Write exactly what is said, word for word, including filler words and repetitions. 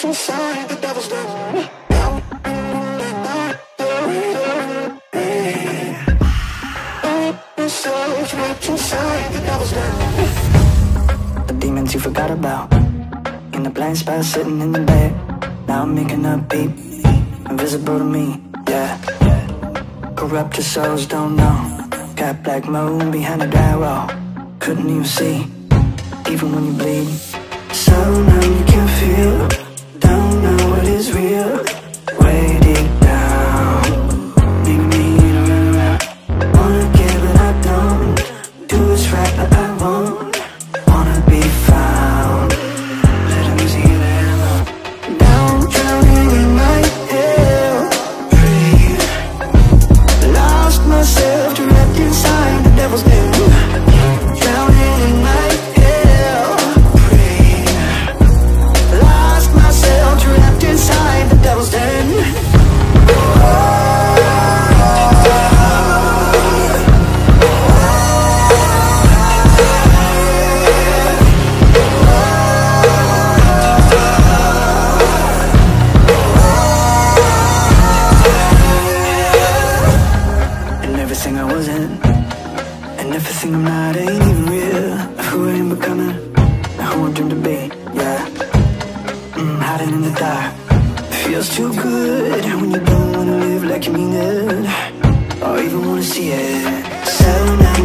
inside the devil's den. Trapped inside the devil's den. The demons you forgot about, in the blind spot sitting in the bed. Now I'm making up beat, invisible to me, yeah. Corrupted souls don't know. Got black moon behind the drywall. Couldn't even see, even when you bleed. So now you can feel, don't know what is real. Way deep down, leave me to run around. Wanna give but I don't. Do what's right but I won't. Wanna be found. Let the music hear the hammer. Down, drowning in my hell. Breathe. Lost myself, trapped inside the devil's den. Drowning in my hell. Breathe. Lost myself, trapped inside the devil's den. Everything I wasn't, and everything I'm not ain't even real. Who I am becoming, and who I dream to be, yeah. mm, Hiding in the dark, feels too good when you don't wanna live like you mean it, or even wanna see it. So now